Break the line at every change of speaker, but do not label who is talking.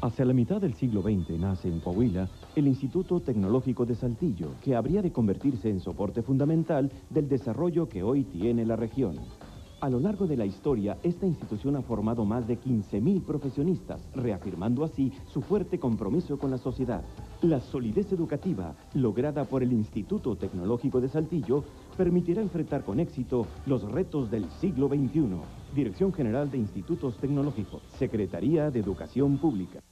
Hacia la mitad del siglo XX nace en Coahuila el Instituto Tecnológico de Saltillo, que habría de convertirse en soporte fundamental del desarrollo que hoy tiene la región. A lo largo de la historia, esta institución ha formado más de 15.000 profesionistas, reafirmando así su fuerte compromiso con la sociedad. La solidez educativa, lograda por el Instituto Tecnológico de Saltillo, permitirá enfrentar con éxito los retos del siglo XXI. Dirección General de Institutos Tecnológicos, Secretaría de Educación Pública.